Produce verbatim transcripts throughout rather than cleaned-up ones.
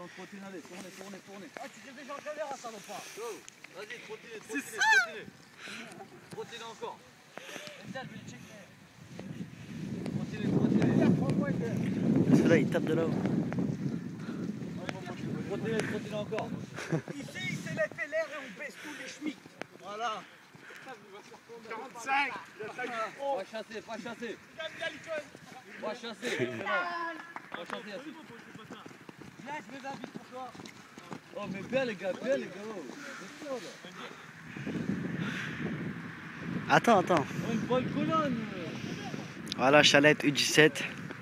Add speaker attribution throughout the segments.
Speaker 1: on continue, allez, tournez, tournez, tournez.
Speaker 2: Ah, tu t'es déjà entraîné à ça, non pas?
Speaker 1: Vas-y, continue, continue, continue. Continue encore. Continue, continue.
Speaker 3: Celui-là, il tape de là-haut.
Speaker 1: Continue, continue encore.
Speaker 2: Ici, c'est l'effet l'air et on baisse tous les schmitts. Voilà. quarante-cinq.
Speaker 1: Pas chasser, pas chasser. Pas chasser. C'est bon. Pas chasser, Yassine.
Speaker 2: Là, je vais inviter pour toi.
Speaker 1: Oh, mais bien, les gars, bien, les gars. C'est sûr, là.
Speaker 3: Attends, attends.
Speaker 1: Oh, une bonne colonne.
Speaker 3: Voilà, Chalette U dix-sept.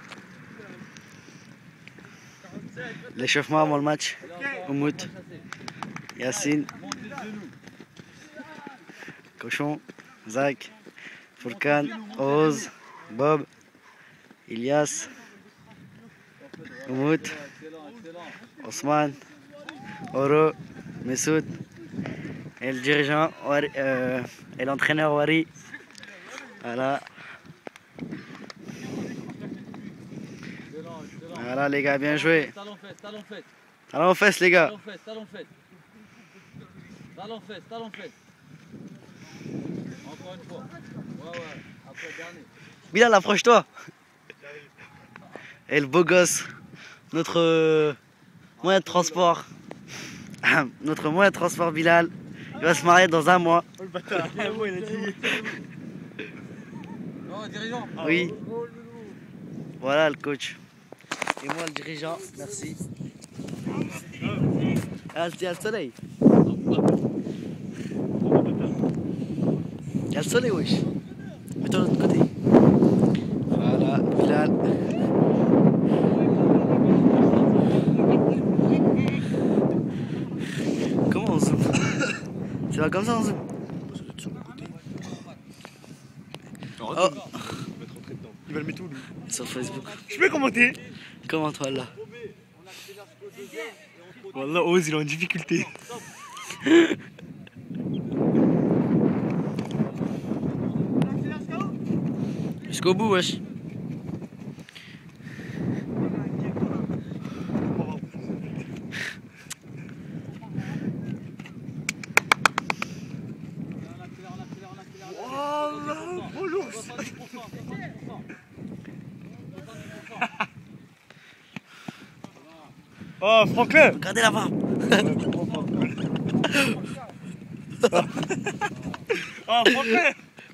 Speaker 3: L'échauffement avant le match. Oumout, Yassine, Cochon, Zach, Furkan, Oz, Bob, Ilias, Oumout, Osman, Oro, Messoud, et le dirigeant Wari, euh, et l'entraîneur Wari. Voilà. Voilà les gars, bien joué.
Speaker 1: Talon fesse, talon fesse.
Speaker 3: Talon aux fesses les gars.
Speaker 1: Talon fesse, talon fesse. Talon fesse, talon fesse. Encore une fois. Ouais, ouais. Après, dernier.
Speaker 3: Bilal, approche-toi. Et le beau gosse, notre euh, moyen de transport. Notre moyen de transport Bilal. Il va se marier dans un mois.
Speaker 2: Oh le bâtard, moi il a dit.
Speaker 1: Non, dirigeant.
Speaker 3: Oui. Voilà le coach. Et moi le dirigeant, merci. Ah, il y a le soleil. Il y a le soleil, wesh. Mets-toi de l'autre côté. Voilà, Bilal. Comment on zoome? C'est pas comme ça on zoome? Oh.
Speaker 2: Il va le mettre où lui?
Speaker 3: Sur Facebook.
Speaker 2: Je peux commenter?
Speaker 3: Comment-toi là?
Speaker 2: Wallah, Oz il est en difficulté.
Speaker 3: Jusqu'au bout, wesh.
Speaker 2: Wallah, trop lourd. Oh, Franklin!
Speaker 3: Regardez là-bas.
Speaker 2: Oh, Franklin!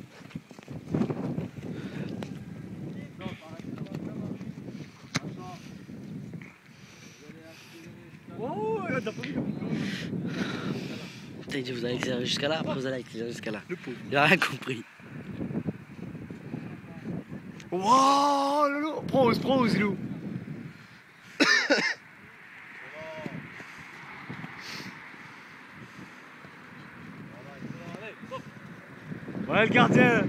Speaker 2: Oh, il a pas vu.
Speaker 3: Putain, il dit vous allez accélérer jusqu'à là, après vous allez accélérer jusqu'à là.
Speaker 2: Le pauvre.
Speaker 3: Il a rien compris.
Speaker 2: Wow, Lolo! Prends, prends, Zilou! Ouais, le gardien!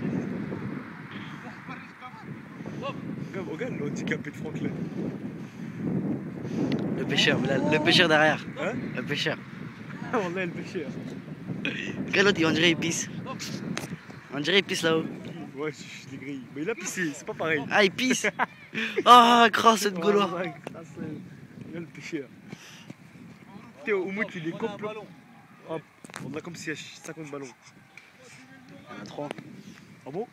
Speaker 2: Regarde, regarde l'handicapé de Franklin.
Speaker 3: Le pêcheur, le, le pêcheur derrière.
Speaker 2: Hein?
Speaker 3: Le pêcheur.
Speaker 2: On a le pêcheur.
Speaker 3: Regarde l'autre, on dirait il pisse. On dirait il pisse là-haut.
Speaker 2: Ouais, je l'ai grillé. Mais il a pissé, c'est pas pareil.
Speaker 3: Ah, il pisse. Oh, crosse cette gaulois.
Speaker 2: Regarde le pêcheur. T'es au moins qu'il est complet. Hop, on a comme s'il y a cinquante ballons.
Speaker 3: Un, trois.
Speaker 2: Ah bon?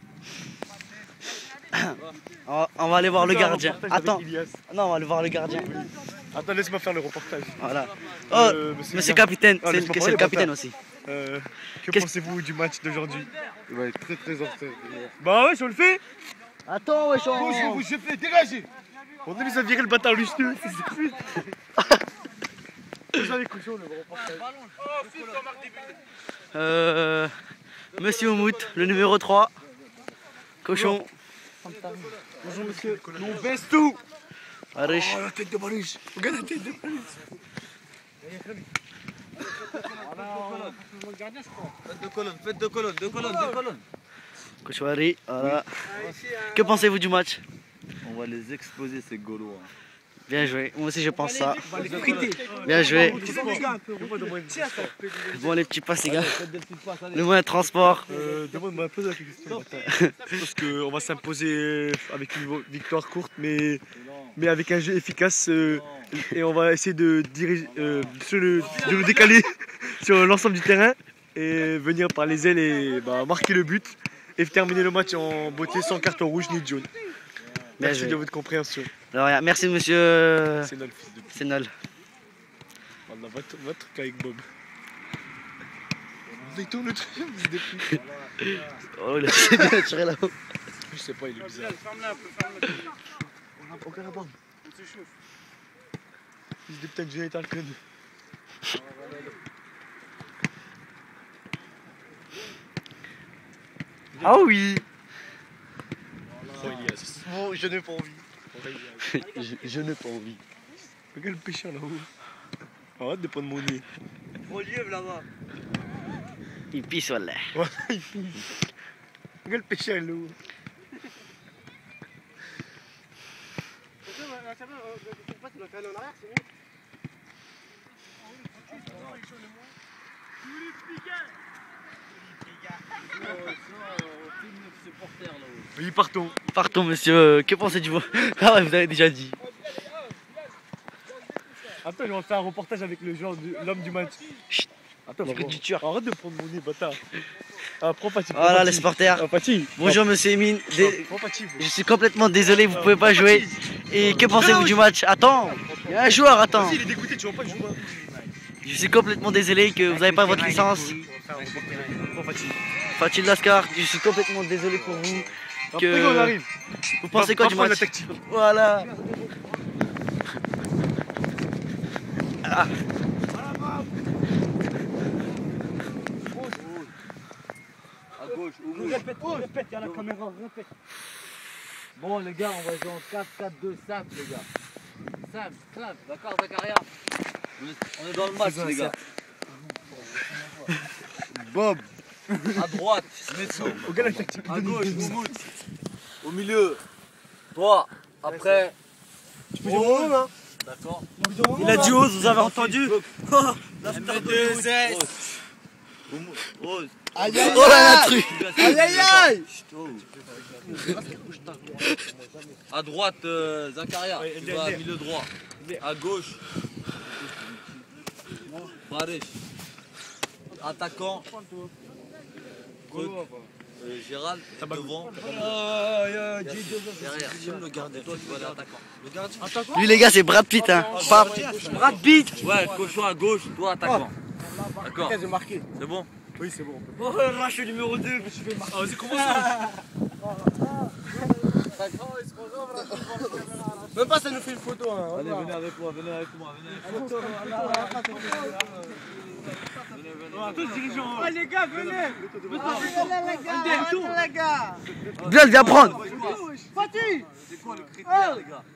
Speaker 3: On va, on va aller voir le gardien. Attends.
Speaker 2: Ilias.
Speaker 3: Non, on va aller voir le gardien.
Speaker 2: Attends, laisse-moi faire le reportage.
Speaker 3: Voilà. Oh,
Speaker 2: Euh, monsieur
Speaker 3: monsieur
Speaker 2: le gar-
Speaker 3: capitaine.
Speaker 2: Ah,
Speaker 3: C'est
Speaker 2: laisse-moi
Speaker 3: le, c'est
Speaker 2: parler,
Speaker 3: le capitaine
Speaker 2: bâtard.
Speaker 3: aussi.
Speaker 2: Euh, que
Speaker 3: Qu'est-ce-
Speaker 2: pensez-vous du match d'aujourd'hui?
Speaker 4: Il va être très très en retard.
Speaker 2: Bah ouais, je le fais.
Speaker 3: Attends, wesh.
Speaker 4: Bonjour,
Speaker 3: on...
Speaker 4: vous je fais dégager.
Speaker 2: On a mis à virer le bâtard lustreux. C'est plus. Vous avez cochon le reportage.
Speaker 3: Euh, Monsieur Oumout, le numéro trois. Cochon.
Speaker 2: Bonjour monsieur. Nous on baisse tout.
Speaker 3: Arish.
Speaker 2: Oh la tête de Baruch. Regarde la tête de Baruch.
Speaker 1: Faites deux colonnes, faites deux colonnes, deux colonnes, deux colonnes.
Speaker 3: Coach Wari, voilà. Que pensez-vous du match?
Speaker 1: On va les exploser ces Gaulois.
Speaker 3: Bien joué. Moi aussi je pense ça.
Speaker 2: On va les friter.
Speaker 3: Bien joué.
Speaker 2: Demande-moi
Speaker 3: Bon les petits passes les gars.
Speaker 1: Faites des petites passes, allez.
Speaker 3: Le moyen de transport.
Speaker 2: euh, demande-moi un peu la question. Parce qu'on va s'imposer avec une victoire courte, mais mais avec un jeu efficace. euh, et on va essayer de, diriger, euh, sur le- de nous décaler sur l'ensemble du terrain et venir par les ailes et bah, marquer le but et terminer le match en beauté sans carton rouge ni jaune.
Speaker 3: Bien
Speaker 2: Merci
Speaker 3: joué.
Speaker 2: de votre compréhension.
Speaker 3: De rien. Merci monsieur
Speaker 2: C'est notre fils de pute.
Speaker 3: Sénol.
Speaker 2: Voilà, va, t- va truc avec Bob. Il tourne le truc, fils de pute.
Speaker 3: Oh, il a bien tiré là-haut.
Speaker 2: Je sais pas, il est bizarre. Aucun rapport. Fils de putain, j'ai éteint le code.
Speaker 3: Ah oui.
Speaker 2: Oh, Elias.
Speaker 3: Bon, je n'ai pas envie.
Speaker 2: Oh, Elias.
Speaker 3: je je n'ai pas envie.
Speaker 2: Regarde le pêcheur là-haut. Arrête de prendre mon nez.
Speaker 3: Relief là-bas. Il pisse, wallah.
Speaker 2: Voilà, il finit. Regarde le pêcheur là-haut. Oui, partons.
Speaker 3: Partons, monsieur. Que pensez-vous? Ah ouais, vous avez déjà dit.
Speaker 2: Attends, on va faire un reportage avec le genre de l'homme du match.
Speaker 3: Chut.
Speaker 2: Attends,
Speaker 3: Parce que
Speaker 2: bon.
Speaker 3: tu tues.
Speaker 2: Arrête de prendre mon nez, bâtard. Ah, prends Fatih. prends
Speaker 3: Voilà
Speaker 2: Fatih.
Speaker 3: les supporters.
Speaker 2: Ah, Fatih.
Speaker 3: Bonjour monsieur Emine.
Speaker 2: Prends-
Speaker 3: Dé-
Speaker 2: Prends Fatih.
Speaker 3: Je suis complètement désolé, vous pouvez pas jouer. Et que pensez-vous du match? Attends, il y a un joueur, attends.
Speaker 2: Vas-y, il est dégoûté, tu vois pas, je joue pas.
Speaker 3: Je suis complètement désolé que vous n'avez pas votre licence.
Speaker 2: Prends Fatih.
Speaker 3: Fatih Lascar, je suis complètement désolé pour vous.
Speaker 2: Après,
Speaker 3: Que-
Speaker 2: quand on arrive.
Speaker 3: Vous pensez
Speaker 2: Va-
Speaker 3: quoi
Speaker 2: va
Speaker 3: du
Speaker 2: prendre
Speaker 3: match?
Speaker 2: la tactique.
Speaker 3: Voilà. Ah.
Speaker 1: À gauche, au bout.
Speaker 2: Répète, répète, il y a la caméra, répète.
Speaker 1: Bon les gars, on va jouer en quatre quatre deux simple les gars. Simple, simple, d'accord Zakaria? On est- On est dans le match les gars.
Speaker 4: Bob.
Speaker 1: À droite, Metso.
Speaker 2: Regarde la tactique.
Speaker 1: À gauche, Moumout. Au milieu, toi. Après.
Speaker 2: Tu peux dire mon nom là?
Speaker 1: D'accord.
Speaker 3: Il a dit Ose, vous avez entendu?
Speaker 1: M deux S. Rose.
Speaker 3: Oh là la truc.
Speaker 1: Aïe aïe aïe. À droite, euh, Zakaria.
Speaker 2: Ouais,
Speaker 1: Tu vas à
Speaker 2: derrière.
Speaker 1: milieu droit. À gauche. Farid. Attaquant. Truc. Euh, Gérald. Devant. Derrière. Le gardien. Toi, tu vas aller attaquant. Le gardien.
Speaker 3: Lui les gars, c'est Brad Pitt hein. Pas Brad Pitt.
Speaker 1: Ouais, cochon à gauche, toi attaquant. D'accord.
Speaker 2: J'ai marqué.
Speaker 1: C'est bon?
Speaker 2: Oui, c'est bon.
Speaker 3: Oh, moi je suis numéro deux.
Speaker 2: Ah, vas-y, commence ça. Même pas, ça nous fait une photo. Hein.
Speaker 1: Allez, venez avec moi, venez avec moi, venez avec moi.
Speaker 2: Ah, les gars, venez.
Speaker 3: Bilal, viens prendre.
Speaker 1: C'est quoi le critère, les gars?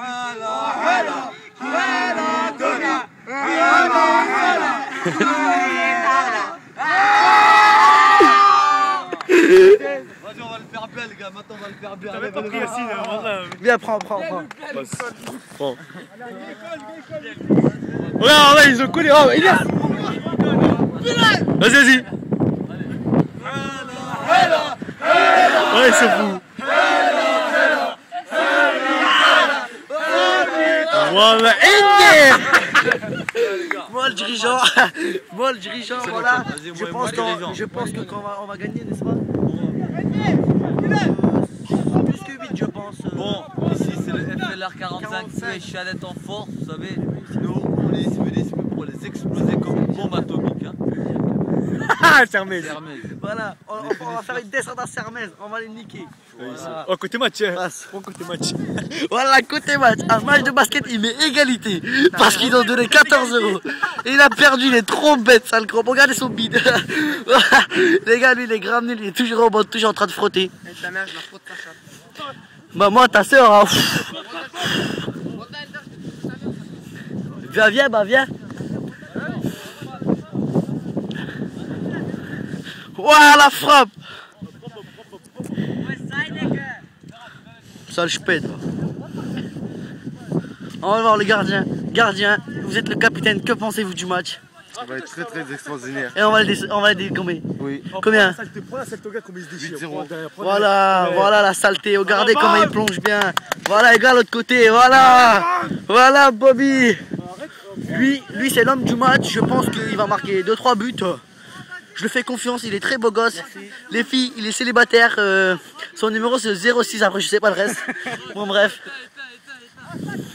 Speaker 1: Vas-y, on va le faire bien, les gars. Maintenant, on va le faire bien.
Speaker 2: T'avais pas pris Yacine, hein, voilà.
Speaker 3: Viens, prends, prends, prends.
Speaker 2: Prends. Regarde, regarde, ils ont collé. Oh, il est. Vas-y, vas-y. Ouais, c'est fou. Voilà,
Speaker 3: Moi le dirigeant, moi le dirigeant, voilà.
Speaker 1: Vas-y,
Speaker 3: Je
Speaker 1: moi,
Speaker 3: pense
Speaker 1: moi, le
Speaker 3: qu'on
Speaker 1: dirigeant.
Speaker 3: je pense que qu'on va, on va gagner, n'est-ce pas? Plus que huit, je pense. euh.
Speaker 1: Bon, ici c'est le F L R quarante-cinq, feuille chalette en force, vous savez. Nous, on est ici pour les exploser comme une bombe atomique. Hein.
Speaker 2: Ah, c'est Hermès.
Speaker 1: Hermès.
Speaker 3: Voilà, on, on- on va faire une descente à Sermez, on va les niquer. Voilà.
Speaker 2: Oh, côté match, hein.
Speaker 3: Passe.
Speaker 2: Bon, côté match.
Speaker 3: Voilà, côté match, un match de basket, il met égalité. Parce qu'ils ont donné quatorze euros. Et il a perdu, il est trop bête, sale gros. Regardez son bide. Les gars, lui, il est grave nul, il est toujours au bord, toujours en train de frotter. Bah, moi, ta soeur, hein. Viens, viens, bah, viens. Ouah, la frappe. Sale chpète. On va voir le gardien. Gardien, vous êtes le capitaine, que pensez-vous du match?
Speaker 4: Ça va être très très extraordinaire.
Speaker 3: Et on va le dé- on va le décomber.
Speaker 4: Oui.
Speaker 3: Combien?
Speaker 2: Prends la saleté au gars, combien il se déchire.
Speaker 4: huit zéro.
Speaker 2: Prends derrière, prends
Speaker 3: Voilà,
Speaker 2: derrière.
Speaker 3: voilà la saleté. Regardez
Speaker 2: Ah,
Speaker 3: comment
Speaker 2: bah.
Speaker 3: il plonge bien. Voilà, les gars, l'autre côté. Voilà. Voilà, Bobby. Lui, lui c'est l'homme du match. Je pense qu'il va marquer deux trois buts. Je le fais confiance, il est très beau gosse. Les filles, il est célibataire. euh, son numéro c'est zéro six, après je sais pas le reste. Bon, bref.